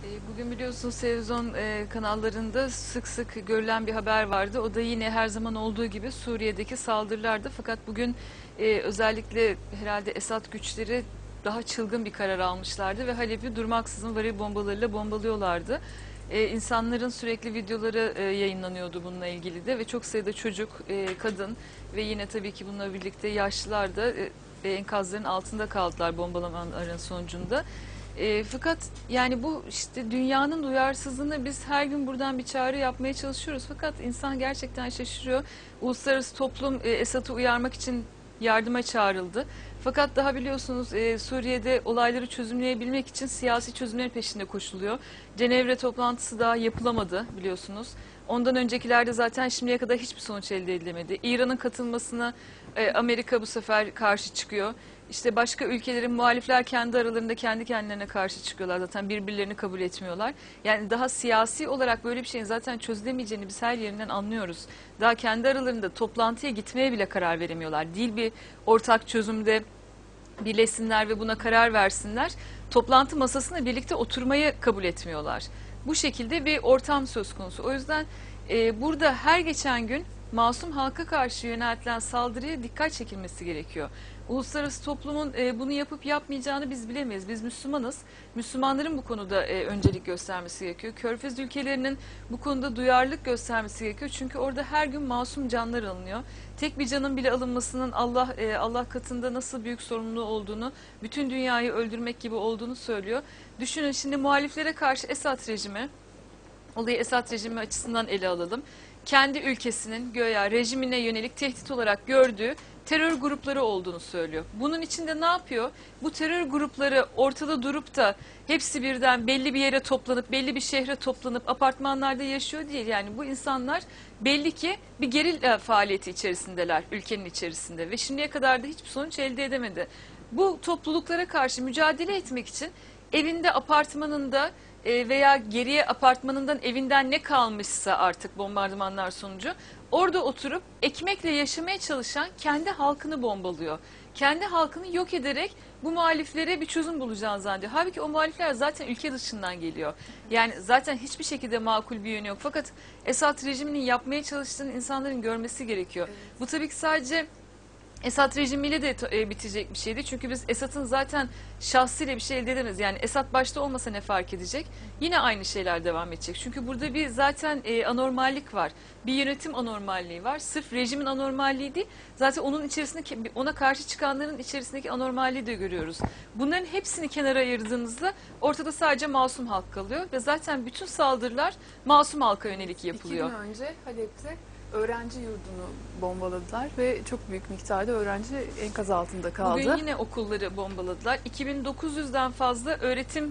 Bugün biliyorsunuz televizyon kanallarında sık sık görülen bir haber vardı. O da yine her zaman olduğu gibi Suriye'deki saldırılardı. Fakat bugün özellikle herhalde Esad güçleri daha çılgın bir karar almışlardı ve Halep'i durmaksızın varil bombalarıyla bombalıyorlardı. İnsanların sürekli videoları yayınlanıyordu bununla ilgili de ve çok sayıda çocuk, kadın ve yine tabii ki bununla birlikte yaşlılar da enkazların altında kaldılar bombalamaların sonucunda. Fakat yani bu işte dünyanın duyarsızlığına biz her gün buradan bir çağrı yapmaya çalışıyoruz. Fakat insan gerçekten şaşırıyor. Uluslararası toplum Esad'ı uyarmak için yardıma çağrıldı. Fakat daha biliyorsunuz Suriye'de olayları çözümleyebilmek için siyasi çözümlerin peşinde koşuluyor. Cenevre toplantısı daha yapılamadı biliyorsunuz. Ondan öncekilerde zaten şimdiye kadar hiçbir sonuç elde edilemedi. İran'ın katılmasına Amerika bu sefer karşı çıkıyor. İşte başka ülkelerin muhalifler kendi aralarında kendi kendilerine karşı çıkıyorlar, zaten birbirlerini kabul etmiyorlar. Yani daha siyasi olarak böyle bir şeyin zaten çözülemeyeceğini biz her yerinden anlıyoruz. Daha kendi aralarında toplantıya gitmeye bile karar veremiyorlar. Değil bir ortak çözümde birleşsinler ve buna karar versinler. Toplantı masasına birlikte oturmayı kabul etmiyorlar. Bu şekilde bir ortam söz konusu. O yüzden burada her geçen gün masum halka karşı yöneltilen saldırıya dikkat çekilmesi gerekiyor. Uluslararası toplumun bunu yapıp yapmayacağını biz bilemeyiz. Biz Müslümanız. Müslümanların bu konuda öncelik göstermesi gerekiyor. Körfez ülkelerinin bu konuda duyarlılık göstermesi gerekiyor. Çünkü orada her gün masum canlar alınıyor. Tek bir canın bile alınmasının Allah katında nasıl büyük sorumluluğu olduğunu, bütün dünyayı öldürmek gibi olduğunu söylüyor. Düşünün şimdi muhaliflere karşı Esad rejimi, olayı Esad rejimi açısından ele alalım. Kendi ülkesinin göya rejimine yönelik tehdit olarak gördüğü terör grupları olduğunu söylüyor. Bunun içinde ne yapıyor? Bu terör grupları ortada durup da hepsi birden belli bir yere toplanıp, belli bir şehre toplanıp apartmanlarda yaşıyor değil. Yani bu insanlar belli ki bir gerilla faaliyeti içerisindeler ülkenin içerisinde ve şimdiye kadar da hiçbir sonuç elde edemedi. Bu topluluklara karşı mücadele etmek için evinde, apartmanında veya geriye apartmanından, evinden ne kalmışsa artık bombardımanlar sonucu orada oturup ekmekle yaşamaya çalışan kendi halkını bombalıyor. Kendi halkını yok ederek bu muhaliflere bir çözüm bulacağını zannediyor. Halbuki o muhalifler zaten ülke dışından geliyor. Yani zaten hiçbir şekilde makul bir yönü yok. Fakat Esad rejiminin yapmaya çalıştığını insanların görmesi gerekiyor. Evet. Bu tabii ki sadece Esad rejimiyle de bitecek bir şeydi. Çünkü biz Esad'ın zaten şahsıyla bir şey elde edemeyiz. Yani Esad başta olmasa ne fark edecek? Yine aynı şeyler devam edecek. Çünkü burada bir zaten anormallik var. Bir yönetim anormalliği var. Sırf rejimin anormalliği değil. Zaten onun içerisinde ona karşı çıkanların içerisindeki anormalliği de görüyoruz. Bunların hepsini kenara ayırdığımızda ortada sadece masum halk kalıyor. Ve zaten bütün saldırılar masum halka yönelik yapılıyor. 2 gün önce Halep'te öğrenci yurdunu bombaladılar ve çok büyük miktarda öğrenci enkaz altında kaldı. Bugün yine okulları bombaladılar. 2900'den fazla öğretim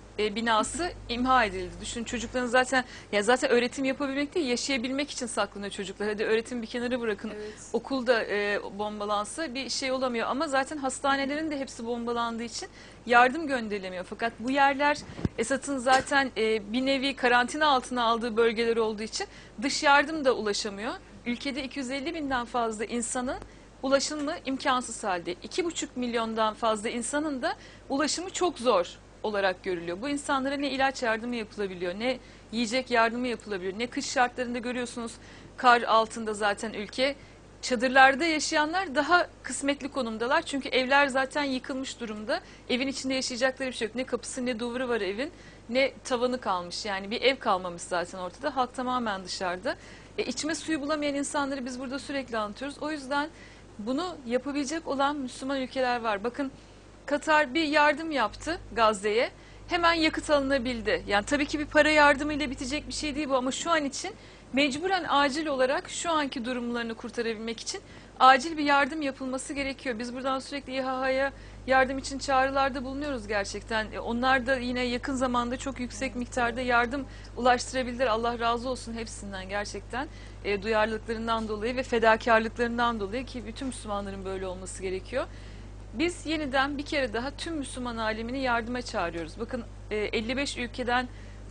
binası imha edildi. Düşün, çocukların zaten öğretim yapabilmek değil, yaşayabilmek için saklanıyor çocuklar. Hadi öğretim bir kenara bırakın. Evet. Okulda bombalansa bir şey olamıyor ama zaten hastanelerin de hepsi bombalandığı için yardım gönderilemiyor. Fakat bu yerler Esad'ın zaten bir nevi karantina altına aldığı bölgeler olduğu için dış yardım da ulaşamıyor. Ülkede 250 binden fazla insanın ulaşımı imkansız halde. 2,5 milyondan fazla insanın da ulaşımı çok zor olarak görülüyor. Bu insanlara ne ilaç yardımı yapılabiliyor, ne yiyecek yardımı yapılabiliyor, ne kış şartlarında görüyorsunuz kar altında zaten ülke. Çadırlarda yaşayanlar daha kısmetli konumdalar. Çünkü evler zaten yıkılmış durumda. Evin içinde yaşayacakları bir şey yok. Ne kapısı ne duvarı var evin, ne tavanı kalmış. Yani bir ev kalmamış zaten ortada. Halk tamamen dışarıda. İçme suyu bulamayan insanları biz burada sürekli anlatıyoruz. O yüzden bunu yapabilecek olan Müslüman ülkeler var. Bakın, Katar bir yardım yaptı Gazze'ye. Hemen yakıt alınabildi. Yani tabii ki bir para yardımıyla bitecek bir şey değil bu ama şu an için mecburen acil olarak şu anki durumlarını kurtarabilmek için acil bir yardım yapılması gerekiyor. Biz buradan sürekli İHA'ya yardım için çağrılarda bulunuyoruz gerçekten. Onlar da yine yakın zamanda çok yüksek miktarda yardım ulaştırabilirler. Allah razı olsun hepsinden gerçekten. Duyarlılıklarından dolayı ve fedakarlıklarından dolayı ki bütün Müslümanların böyle olması gerekiyor. Biz yeniden bir kere daha tüm Müslüman alemini yardıma çağırıyoruz. Bakın 55 ülkeden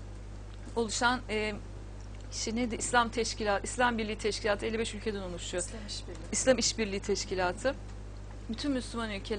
oluşan İslam Teşkilatı, İslam Birliği Teşkilatı 55 ülkeden oluşuyor. İslam İşbirliği Teşkilatı. Bütün Müslüman ülkeler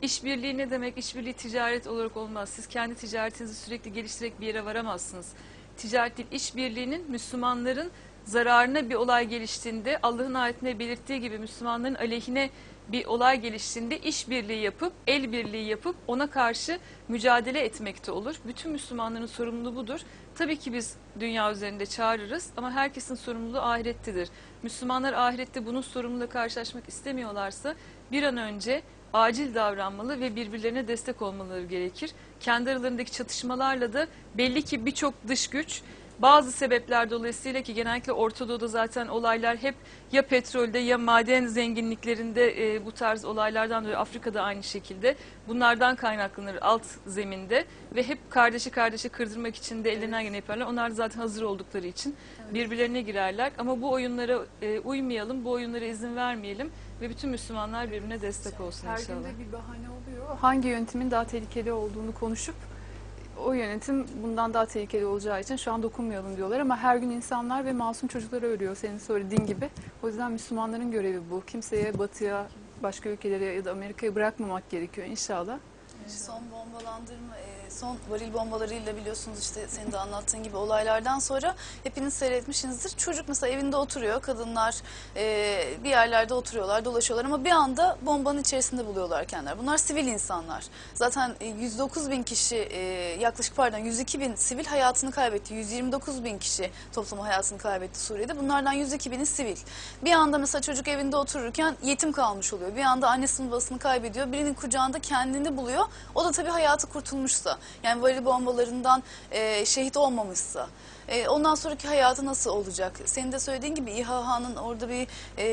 İşbirliği ne demek? İşbirliği ticaret olarak olmaz. Siz kendi ticaretinizi sürekli geliştirerek bir yere varamazsınız. Ticaret değil, işbirliğinin Müslümanların zararına bir olay geliştiğinde, Allah'ın ayetinde belirttiği gibi Müslümanların aleyhine bir olay geliştiğinde işbirliği yapıp, el birliği yapıp ona karşı mücadele etmekte olur. Bütün Müslümanların sorumluluğu budur. Tabii ki biz dünya üzerinde çağırırız ama herkesin sorumluluğu ahirettedir. Müslümanlar ahirette bunun sorumluluğuyla karşılaşmak istemiyorlarsa bir an önce acil davranmalı ve birbirlerine destek olmaları gerekir. Kendi aralarındaki çatışmalarla da belli ki birçok dış güç bazı sebepler dolayısıyla, ki genellikle Orta Doğu'da zaten olaylar hep ya petrolde ya maden zenginliklerinde, bu tarz olaylardan dolayı, Afrika'da aynı şekilde bunlardan kaynaklanır alt zeminde ve hep kardeşi kardeşi kırdırmak için de ellerinden geleni yaparlar. Onlar da zaten hazır oldukları için birbirlerine girerler ama bu oyunlara uymayalım, bu oyunlara izin vermeyelim ve bütün Müslümanlar birbirine destek olsun Her inşallah. günde bir bahane oluyor. Hangi yönetimin daha tehlikeli olduğunu konuşup o yönetim bundan daha tehlikeli olacağı için şu an dokunmayalım diyorlar ama her gün insanlar ve masum çocuklar ölüyor senin söylediğin gibi. O yüzden Müslümanların görevi bu. Kimseye batıya, başka ülkelere ya da Amerika'ya bırakmamak gerekiyor inşallah. Son bombalandırma, son varil bombalarıyla biliyorsunuz işte senin de anlattığın gibi olaylardan sonra hepiniz seyretmişsinizdir. Çocuk mesela evinde oturuyor, kadınlar bir yerlerde oturuyorlar, dolaşıyorlar ama bir anda bombanın içerisinde buluyorlar kendileri. Bunlar sivil insanlar. Zaten 109 bin kişi, yaklaşık 102 bin sivil hayatını kaybetti. 129 bin kişi toplamı hayatını kaybetti Suriye'de. Bunlardan 102 bini sivil. Bir anda mesela çocuk evinde otururken yetim kalmış oluyor. Bir anda annesinin babasını kaybediyor. Birinin kucağında kendini buluyor. O da tabii hayatı kurtulmuşsa, yani varil bombalarından şehit olmamışsa, ondan sonraki hayatı nasıl olacak? Senin de söylediğin gibi İHA'nın orada bir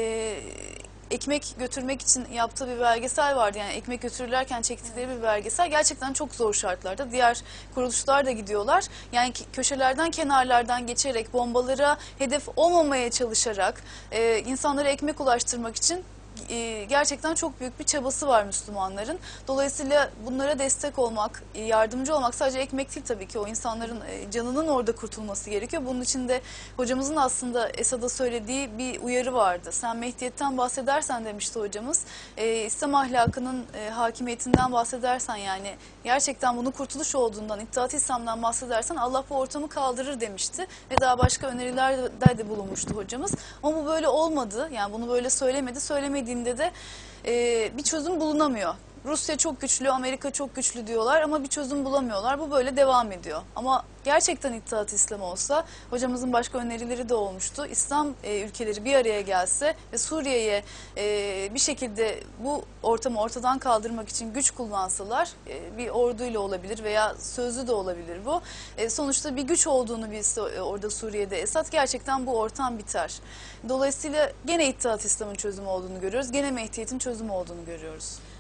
ekmek götürmek için yaptığı bir belgesel vardı. Yani ekmek götürürlerken çektikleri bir belgesel. Gerçekten çok zor şartlarda. Diğer kuruluşlar da gidiyorlar. Yani köşelerden, kenarlardan geçerek, bombalara hedef olmamaya çalışarak insanlara ekmek ulaştırmak için gerçekten çok büyük bir çabası var Müslümanların. Dolayısıyla bunlara destek olmak, yardımcı olmak, sadece ekmek değil tabii ki, o insanların canının orada kurtulması gerekiyor. Bunun için de hocamızın aslında Esad'a söylediği bir uyarı vardı. Sen Mehdiyet'ten bahsedersen demişti hocamız, İslam ahlakının hakimiyetinden bahsedersen, yani gerçekten bunun kurtuluş olduğundan, İttihat-ı İslam'dan bahsedersen Allah bu ortamı kaldırır demişti. Ve daha başka önerilerde de bulunmuştu hocamız. Ama bu böyle olmadı. Yani bunu böyle söylemediğinde de bir çözüm bulunamıyor. Rusya çok güçlü, Amerika çok güçlü diyorlar ama bir çözüm bulamıyorlar. Bu böyle devam ediyor. Ama gerçekten İttihat-ı İslam olsa, hocamızın başka önerileri de olmuştu. İslam ülkeleri bir araya gelse ve Suriye'ye bir şekilde bu ortamı ortadan kaldırmak için güç kullansalar, bir orduyla olabilir veya sözlü de olabilir bu. Sonuçta bir güç olduğunu bilse orada Suriye'de Esad, gerçekten bu ortam biter. Dolayısıyla gene İttihat-ı İslam'ın çözümü olduğunu görüyoruz. Gene Mehdiyet'in çözümü olduğunu görüyoruz.